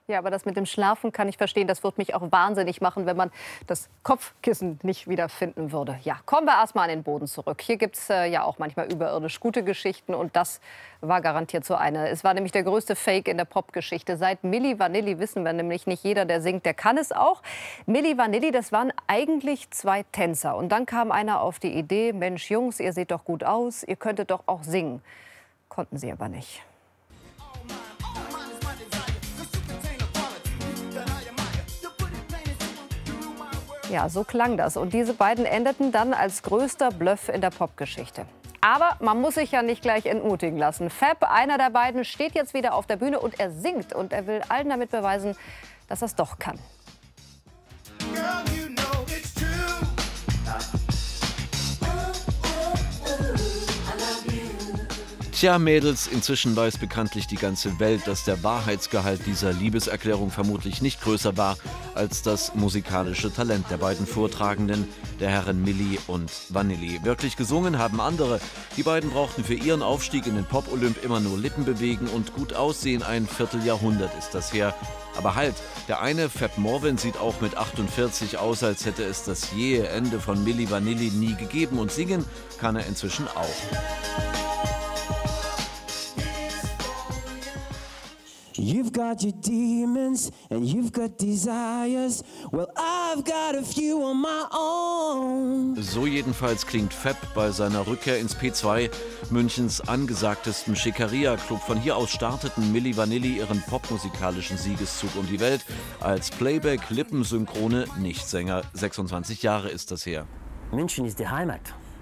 Ja, aber das mit dem Schlafen kann ich verstehen. Das wird mich auch wahnsinnig machen, wenn man das Kopfkissen nicht wiederfinden würde. Ja, kommen wir erst mal an den Boden zurück. Hier gibt es ja auch manchmal überirdisch gute Geschichten. Und das war garantiert so eine. Es war nämlich der größte Fake in der Popgeschichte. Seit Milli Vanilli wissen wir nämlich, nicht jeder, der singt, der kann es auch. Milli Vanilli, das waren eigentlich zwei Tänzer. Und dann kam einer auf die Idee, Mensch, Jungs, ihr seht doch gut aus, ihr könntet doch auch singen. Konnten sie aber nicht. Ja, so klang das. Und diese beiden endeten dann als größter Bluff in der Popgeschichte. Aber man muss sich ja nicht gleich entmutigen lassen. Fab, einer der beiden, steht jetzt wieder auf der Bühne und er singt. Und er will allen damit beweisen, dass er es doch kann. Tja, Mädels, inzwischen weiß bekanntlich die ganze Welt, dass der Wahrheitsgehalt dieser Liebeserklärung vermutlich nicht größer war als das musikalische Talent der beiden Vortragenden, der Herren Milli und Vanilli. Wirklich gesungen haben andere. Die beiden brauchten für ihren Aufstieg in den Pop-Olymp immer nur Lippen bewegen und gut aussehen. Ein Vierteljahrhundert ist das her. Aber halt, der eine, Fab Morvan, sieht auch mit 48 aus, als hätte es das jähe Ende von Milli Vanilli nie gegeben. Und singen kann er inzwischen auch. You've got your demons and you've got desires. Well, I've got a few on my own. So jedenfalls klingt Fab bei seiner Rückkehr ins P2, Münchens angesagtesten Schickeria-Club. Von hier aus starteten Milli Vanilli ihren popmusikalischen Siegeszug um die Welt als Playback-Lippensynchrone Nichtsänger. 26 Jahre ist das her. München ist die Heimat.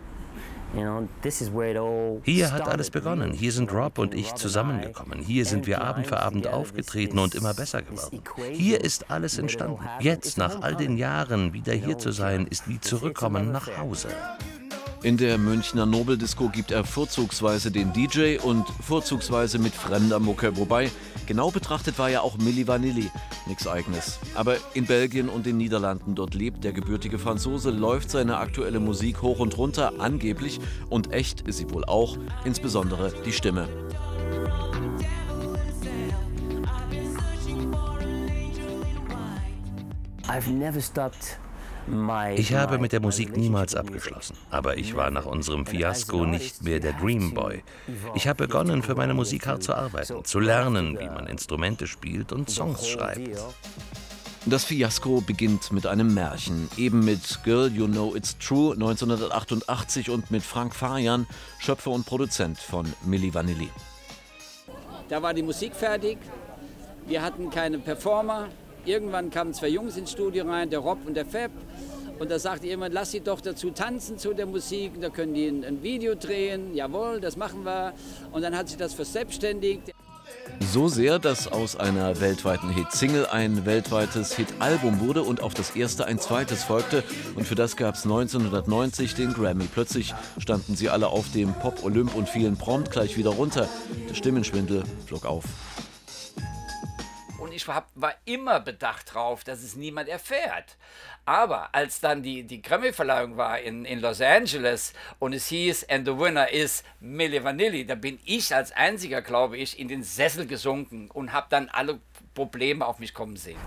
Hier hat alles begonnen. Hier sind Rob und ich zusammengekommen. Hier sind wir Abend für Abend aufgetreten und immer besser geworden. Hier ist alles entstanden. Jetzt, nach all den Jahren, wieder hier zu sein, ist wie zurückkommen nach Hause. In der Münchner Nobeldisco gibt er vorzugsweise den DJ und vorzugsweise mit fremder Mucke. Wobei, genau betrachtet war ja auch Milli Vanilli nichts Eigenes. Aber in Belgien und den Niederlanden, dort lebt der gebürtige Franzose, läuft seine aktuelle Musik hoch und runter, angeblich. Und echt ist sie wohl auch, insbesondere die Stimme. Ich habe mit der Musik niemals abgeschlossen, aber ich war nach unserem Fiasko nicht mehr der Dream Boy. Ich habe begonnen, für meine Musik hart zu arbeiten, zu lernen, wie man Instrumente spielt und Songs schreibt. Das Fiasko beginnt mit einem Märchen, eben mit Girl, You Know It's True 1988 und mit Frank Farian, Schöpfer und Produzent von Milli Vanilli. Da war die Musik fertig, wir hatten keine Performer. Irgendwann kamen zwei Jungs ins Studio rein, der Rob und der Fab. Und da sagte jemand, lass sie doch dazu tanzen zu der Musik. Da können die ein Video drehen. Jawohl, das machen wir. Und dann hat sich das verselbstständigt. So sehr, dass aus einer weltweiten Hit-Single ein weltweites Hit-Album wurde und auf das erste ein zweites folgte. Und für das gab es 1990 den Grammy. Plötzlich standen sie alle auf dem Pop-Olymp und fielen prompt gleich wieder runter. Der Stimmenschwindel flog auf. Und ich war immer bedacht drauf, dass es niemand erfährt. Aber als dann die Grammy-Verleihung war in Los Angeles und es hieß, and the winner is Milli Vanilli, da bin ich als einziger, glaube ich, in den Sessel gesunken und habe dann alle Probleme auf mich kommen sehen.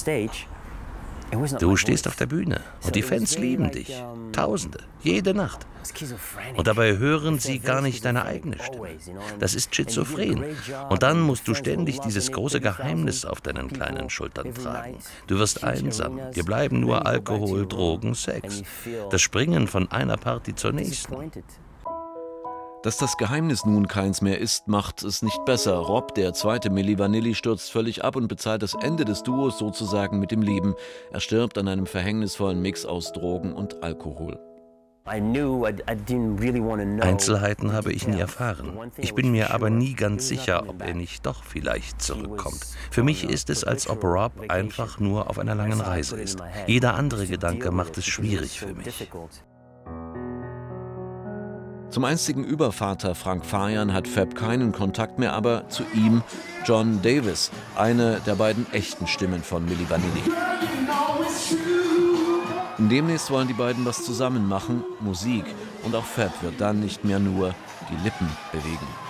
Du stehst auf der Bühne und die Fans lieben dich. Tausende, jede Nacht. Und dabei hören sie gar nicht deine eigene Stimme. Das ist schizophren. Und dann musst du ständig dieses große Geheimnis auf deinen kleinen Schultern tragen. Du wirst einsam. Dir bleiben nur Alkohol, Drogen, Sex. Das Springen von einer Party zur nächsten. Dass das Geheimnis nun keins mehr ist, macht es nicht besser. Rob, der zweite Milli Vanilli, stürzt völlig ab und bezahlt das Ende des Duos sozusagen mit dem Leben. Er stirbt an einem verhängnisvollen Mix aus Drogen und Alkohol. Einzelheiten habe ich nie erfahren. Ich bin mir aber nie ganz sicher, ob er nicht doch vielleicht zurückkommt. Für mich ist es, als ob Rob einfach nur auf einer langen Reise ist. Jeder andere Gedanke macht es schwierig für mich. Zum einstigen Übervater Frank Farian hat Fab keinen Kontakt mehr, aber zu ihm John Davis, eine der beiden echten Stimmen von Milli Vanilli. Demnächst wollen die beiden was zusammen machen, Musik. Und auch Fab wird dann nicht mehr nur die Lippen bewegen.